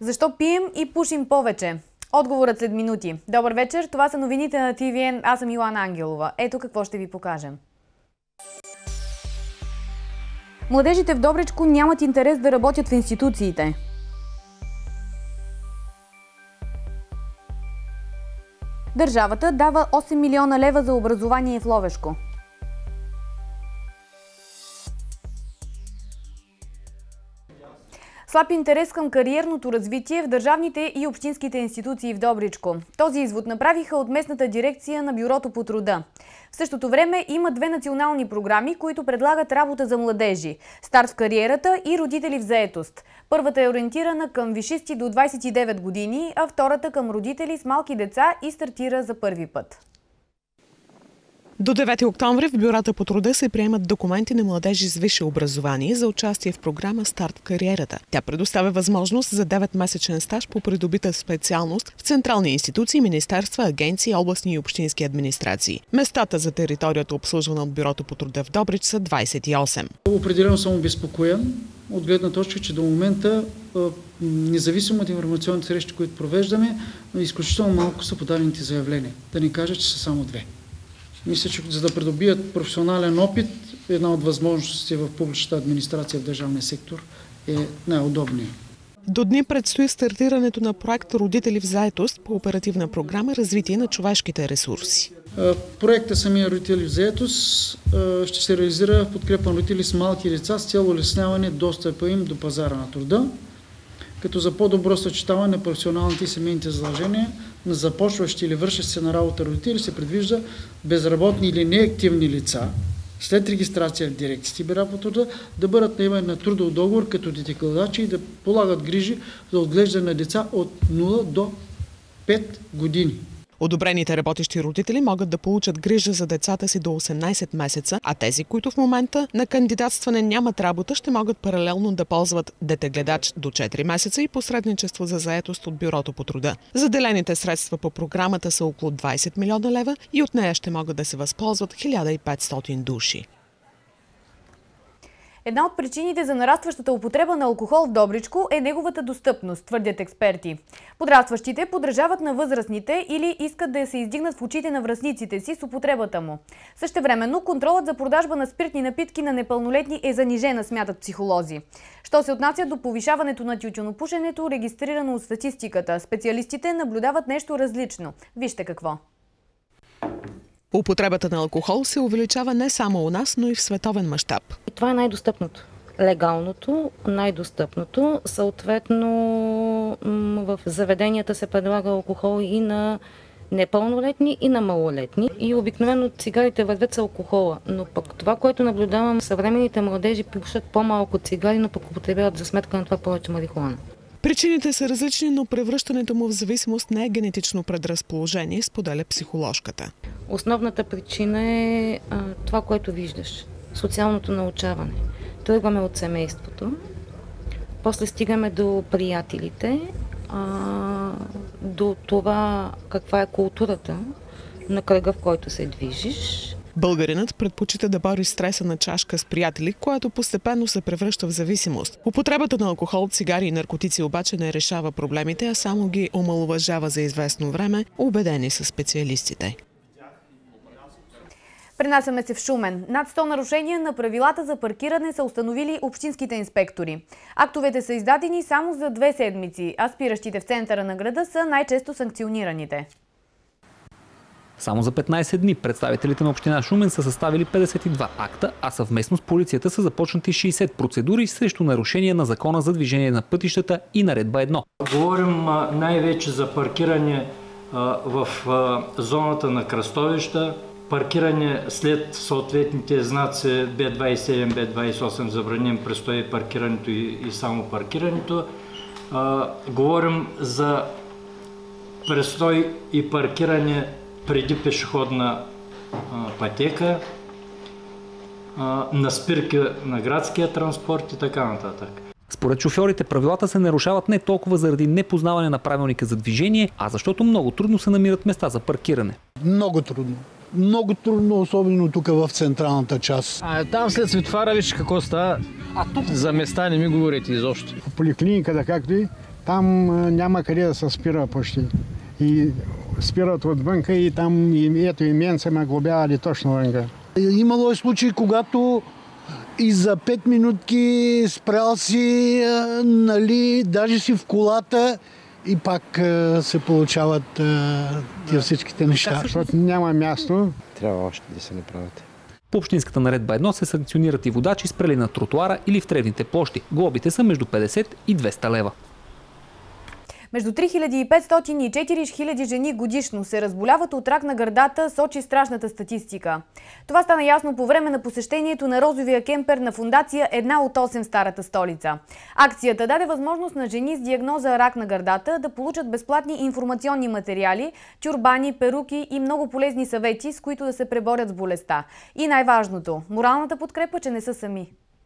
Защо пием и пушим повече? Отговорът след минути. Добър вечер, това са новините на ТВН. Аз съм Йоанна Ангелова. Ето какво ще ви покажем. Младежите в Добричко нямат интерес да работят в институциите. Държавата дава 8 милиона лева за образование в Ловешко. Слаб интерес към кариерното развитие в държавните и общинските институции в Добричко. Този извод направиха от местната дирекция на Бюрото по труда. В същото време има две национални програми, които предлагат работа за младежи – Старт в кариерата и Родители в заетост. Първата е ориентирана към висшисти до 29 години, а втората към родители с малки деца и стартира за първи път. До 9 октомври в Бюрата по труда се приемат документи на младежи с висше образование за участие в програма Старт в кариерата. Тя предоставя възможност за 9-месечен стаж по придобита специалност в централни институции, министерства, агенции, областни и общински администрации. Местата за територията, обслужвана от Бюрото по труда в Добрич, са 28. Определено съм обезпокоен от гледна точка, че до момента, независимо от информационните срещи, които провеждаме, изключително малко са подадените заявления. Да не кажа, че са само две. Мисля, че за да придобият професионален опит, една от възможностите в публичната администрация в държавния сектор е най-удобния. До дни предстои стартирането на проект Родители в заетост по оперативна програма Развитие на човешките ресурси. Проектът самия Родители в заетост ще се реализира в подкрепа на родители с малки деца с цел улесняване достъпа им до пазара на труда, като за по-добро съчетаване на професионалните и семейните задължения на започващи или вършащи се на работа родители се предвижда безработни или неактивни лица след регистрация в дирекциите Бюра по труда да бъдат наемани на трудов договор като детекладачи и да полагат грижи за отглеждане на деца от 0 до 5 години. Одобрените работещи родители могат да получат грижа за децата си до 18 месеца, а тези, които в момента на кандидатстване нямат работа, ще могат паралелно да ползват детегледач до 4 месеца и посредничество за заетост от Бюрото по труда. Заделените средства по програмата са около 20 милиона лева и от нея ще могат да се възползват 1500 души. Една от причините за нарастващата употреба на алкохол в Добричко е неговата достъпност, твърдят експерти. Подрастващите подражават на възрастните или искат да се издигнат в очите на връстниците си с употребата му. Същевременно контролът за продажба на спиртни напитки на непълнолетни е занижена, смятат психолози. Що се отнася до повишаването на тютюнопушенето, регистрирано от статистиката, специалистите наблюдават нещо различно. Вижте какво. Употребата на алкохол се увеличава не само у нас, но и в световен мащаб. Това е най-достъпното. Легалното, най-достъпното. Съответно, в заведенията се предлага алкохол и на непълнолетни, и на малолетни. И обикновено цигарите вървят с алкохола. Но пък това, което наблюдавам, съвременните младежи пушат по-малко цигари, но пък употребяват за сметка на това повече марихуана. Причините са различни, но превръщането му в зависимост не е генетично предразположение, споделя психоложката. Основната причина е това, което виждаш. Социалното научаване. Тръгваме от семейството, после стигаме до приятелите, до това каква е културата на кръга, в който се движиш. Българинът предпочита да бори стреса на чашка с приятели, което постепенно се превръща в зависимост. Употребата на алкохол, цигари и наркотици обаче не решава проблемите, а само ги омаловажава за известно време, убедени са специалистите. Пренасяме се в Шумен. Над 100 нарушения на правилата за паркиране са установили общинските инспектори. Актовете са издадени само за 2 седмици, а спиращите в центъра на града са най-често санкционираните. Само за 15 дни представителите на община Шумен са съставили 52 акта, а съвместно с полицията са започнати 60 процедури срещу нарушения на закона за движение на пътищата и наредба 1. Говорим най-вече за паркиране в зоната на кръстовища, паркиране след съответните знаци Б27, Б28, забранен престой паркирането и само паркирането. Говорим за престой и паркиране преди пешеходна пътека, на спирки на градския транспорт и така нататък. Според шофьорите правилата се нарушават не толкова заради непознаване на правилника за движение, а защото много трудно се намират места за паркиране. Много трудно. Много трудно, особено тук в централната част. Там след светофара виж какво става. За места не ми говорите изобщо. В поликлиниката както и Там няма къде да се спира почти. И спират отвънка и там ето и мен са ме глобявали точно вънка. Имало е случаи, когато и за 5 минутки спрял си, нали, даже си в колата и пак се получават тия всичките неща. Защото няма място. Трябва още да се направят. По общинската наредба 1 се санкционират и водачи, спрели на тротуара или в тревните площи. Глобите са между 50 и 200 лева. Между 3500 и 4000 жени годишно се разболяват от рак на гърдата, сочи страшната статистика. Това стана ясно по време на посещението на розовия кемпер на фондация 1 от 8 в старата столица. Акцията даде възможност на жени с диагноза рак на гърдата да получат безплатни информационни материали, чорбани, перуки и много полезни съвети, с които да се преборят с болестта. И най-важното – моралната подкрепа, че не са сами.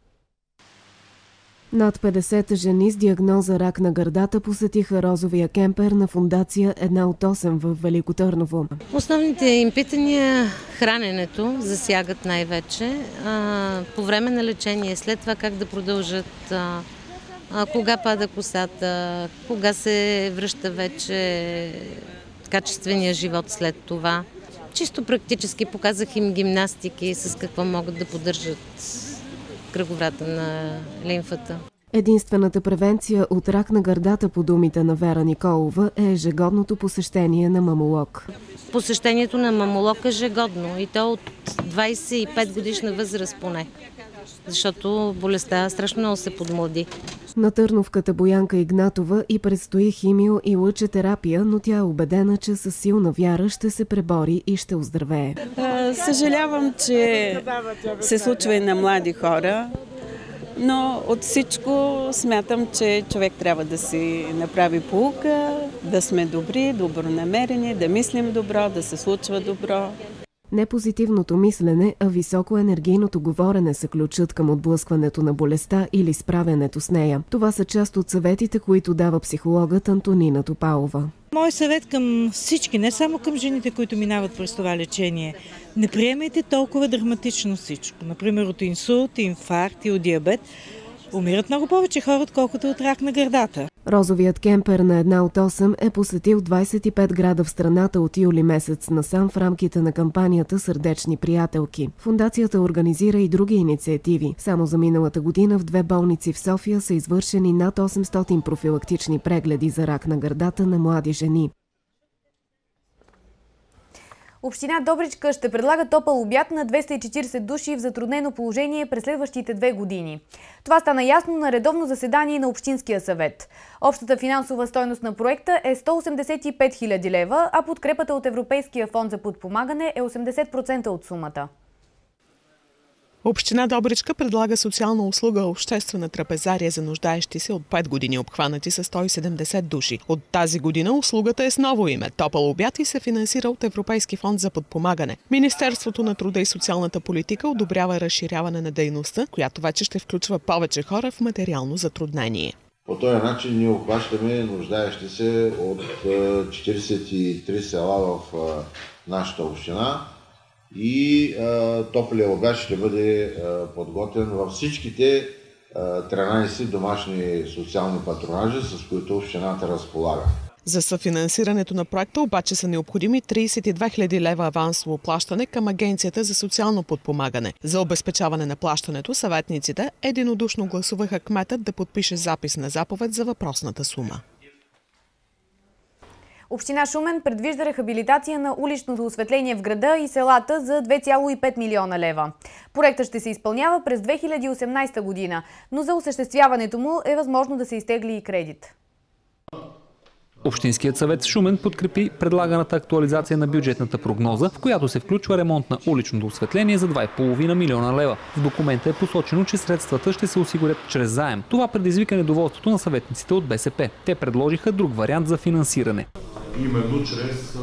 Над 50 жени с диагноза рак на гърдата посетиха розовия кемпер на фондация 1 от 8 в Велико Търново. Основните им питания храненето засягат най-вече. По време на лечение, след това как да продължат, кога пада косата, кога се връща вече качествения живот след това. Чисто практически показах им гимнастики, с какво могат да поддържат кръговрата на лимфата. Единствената превенция от рак на гърдата, по думите на Вера Николова, е ежегодното посещение на мамолог. Посещението на мамолог е ежегодно и то от 25 годишна възраст поне, защото болестта страшно много се подмлади. На търновката Боянка Игнатова и предстои химио и лъчетерапия, но тя е убедена, че със силна вяра ще се пребори и ще оздравее. Съжалявам, че се случва и на млади хора, но от всичко смятам, че човек трябва да си направи поука, да сме добри, добронамерени, да мислим добро, да се случва добро. Не позитивното мислене, а високоенергийното говорене са ключът към отблъскването на болестта или справянето с нея. Това са част от съветите, които дава психологът Антонина Топалова. Мой съвет към всички, не само към жените, които минават през това лечение. Не приемайте толкова драматично всичко. Например, от инсулт, инфаркт и от диабет. Умират много повече хора, отколкото от рак на гърдата. Розовият кемпер на 1 от 8 е посетил 25 града в страната от юли месец насам в рамките на кампанията Сърдечни приятелки. Фондацията организира и други инициативи. Само за миналата година в 2 болници в София са извършени над 800 профилактични прегледи за рак на гърдата на млади жени. Община Добричка ще предлага топъл обяд на 240 души в затруднено положение през следващите 2 години. Това стана ясно на редовно заседание на Общинския съвет. Общата финансова стойност на проекта е 185 000 лева, а подкрепата от Европейския фонд за подпомагане е 80% от сумата. Община Добричка предлага социална услуга обществена трапезария за нуждаещи се от 5 години, обхванати с 170 души. От тази година услугата е с ново име – топъл обяд и се финансира от Европейски фонд за подпомагане. Министерството на труда и социалната политика одобрява разширяване на дейността, която вече ще включва повече хора в материално затруднение. По този начин ние обхващаме нуждаещи се от 43 села в нашата община. И топлия обяд ще бъде подготвен във всичките 13 домашни социални патронажи, с които общината разполага. За съфинансирането на проекта обаче са необходими 32 000 лева авансово плащане към Агенцията за социално подпомагане. За обезпечаване на плащането съветниците единодушно гласуваха кметът да подпише запис на заповед за въпросната сума. Община Шумен предвижда рехабилитация на уличното осветление в града и селата за 2,5 милиона лева. Проектът ще се изпълнява през 2018 година, но за осъществяването му е възможно да се изтегли и кредит. Общинският съвет в Шумен подкрепи предлаганата актуализация на бюджетната прогноза, в която се включва ремонт на уличното осветление за 2,5 милиона лева. В документа е посочено, че средствата ще се осигурят чрез заем. Това предизвика недоволството на съветниците от БСП. Те предложиха друг вариант за финансиране. Именно чрез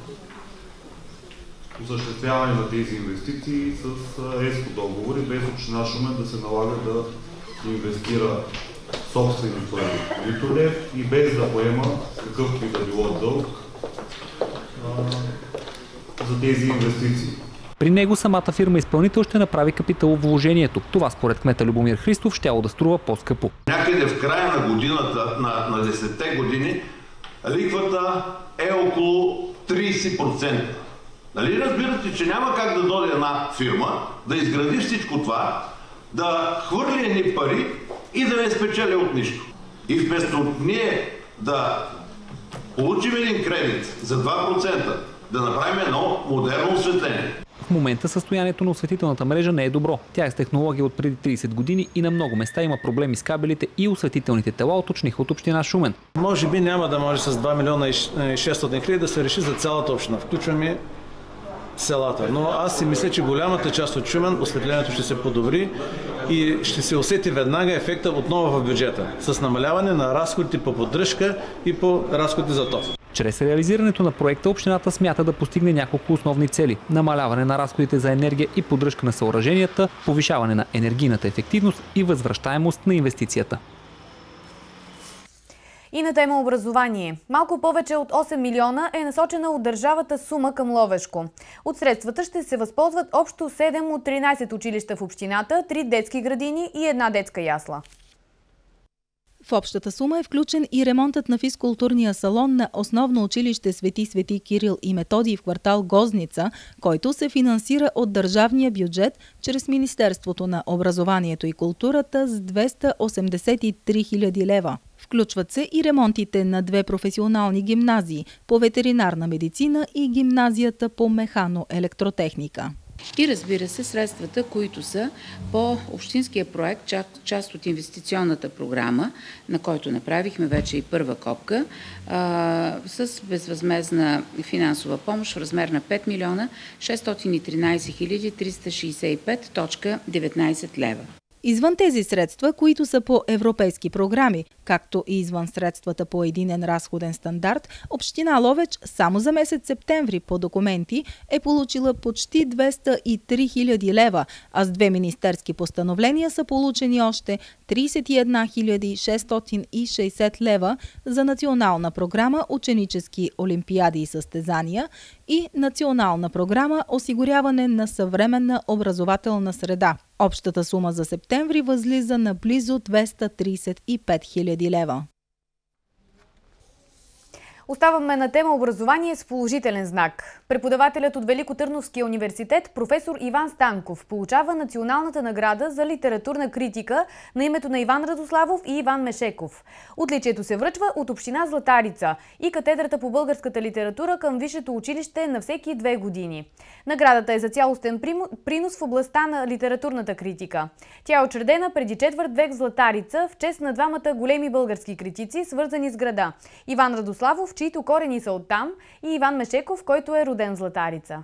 осъществяване на тези инвестиции с ЕСКО договори, без община Шумен да се налага да инвестира собствени пари, нито лев, и без да поема какъвто и да било дълг за тези инвестиции. При него самата фирма изпълнител ще направи капиталовложението. Това според кмета Любомир Христов щяло да струва по-скъпо. Някъде в края на годината, на 10-те години, лихвата е около 30%. Нали разбирате, че няма как да дойде една фирма, да изгради всичко това, да хвърли едни пари и да не спечели от нищо. И вместо ние да получим един кредит за 2%, да направим едно модерно осветление. В момента състоянието на осветителната мрежа не е добро. Тя е с технология от преди 30 години и на много места има проблеми с кабелите и осветителните тела, уточниха от община Шумен. Може би няма да може с 2 милиона и 600 хиляди да се реши за цялата община. Включваме селата. Но аз си мисля, че голямата част от Шумен осветлението ще се подобри и ще се усети веднага ефекта отново в бюджета с намаляване на разходите по поддръжка и по разходите за ток. Чрез реализирането на проекта общината смята да постигне няколко основни цели – намаляване на разходите за енергия и поддръжка на съоръженията, повишаване на енергийната ефективност и възвръщаемост на инвестицията. И на тема образование. Малко повече от 8 милиона е насочена от държавата сума към Ловешко. От средствата ще се възползват общо 7 от 13 училища в общината, 3 детски градини и 1 детска ясла. В общата сума е включен и ремонтът на физкултурния салон на основно училище Свети Кирил и Методий в квартал Гозница, който се финансира от държавния бюджет чрез Министерството на образованието и културата с 283 хиляди лева. Включват се и ремонтите на 2 професионални гимназии по ветеринарна медицина и гимназията по механо-електротехника. И разбира се, средствата, които са по общинския проект, част от инвестиционната програма, на който направихме вече и първа копка, с безвъзмездна финансова помощ в размер на 5 милиона 613 хиляди 365,19 лева. Извън тези средства, които са по европейски програми, както и извън средствата по единен разходен стандарт, община Ловеч само за месец септември по документи е получила почти 203 хиляди лева, а с 2 министерски постановления са получени още 31 660 лева за национална програма ученически олимпиади и състезания и национална програма осигуряване на съвременна образователна среда. Общата сума за септември възлиза на близо 235 хиляди лева. Оставаме на тема образование с положителен знак. Преподавателят от Великотърновския университет професор Иван Станков получава националната награда за литературна критика на името на Иван Радославов и Иван Мешеков. Отличието се връчва от община Златарица и катедрата по българската литература към Висшето училище на всеки 2 години. Наградата е за цялостен принос в областта на литературната критика. Тя е учредена преди четвърт век в Златарица в чест на двамата големи български критици, свързани с града. Иван Радославов, чието корени са оттам, и Иван Мешеков, който е роден в Златарица.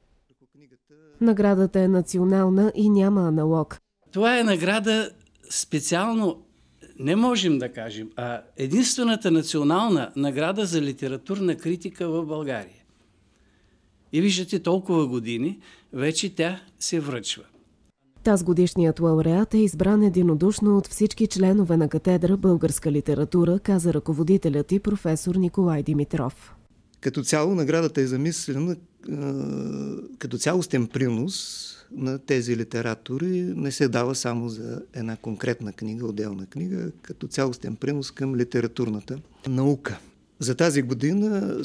Наградата е национална и няма аналог. Това е награда специално, не можем да кажем, а единствената национална награда за литературна критика в България. И виждате, толкова години вече тя се връчва. Тазгодишният лауреат е избран единодушно от всички членове на катедра българска литература, каза ръководителят и професор Николай Димитров. Като цяло наградата е замислена като цялостен принос на тези литератори. Не се дава само за една конкретна книга, отделна книга, като цялостен принос към литературната наука. За тази година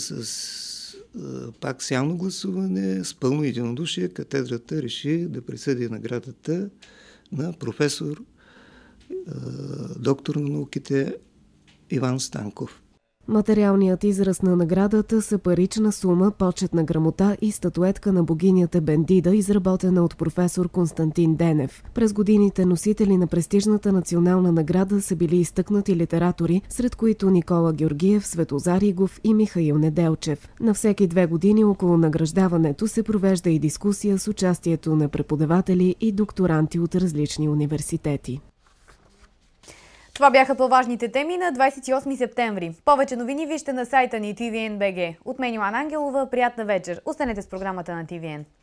пак с явно гласуване, с пълно единодушие, катедрата реши да присъди наградата на професор, доктор на науките Иван Станков. Материалният израз на наградата са парична сума, почетна грамота и статуетка на богинята Бендида, изработена от професор Константин Денев. През годините носители на престижната национална награда са били изтъкнати литератори, сред които Никола Георгиев, Светозар Игов и Михаил Неделчев. На всеки 2 години около награждаването се провежда и дискусия с участието на преподаватели и докторанти от различни университети. Това бяха по-важните теми на 28 септември. Повече новини вижте на сайта ни TVN.BG. От мен Йоан Ангелова, приятна вечер. Останете с програмата на TVN.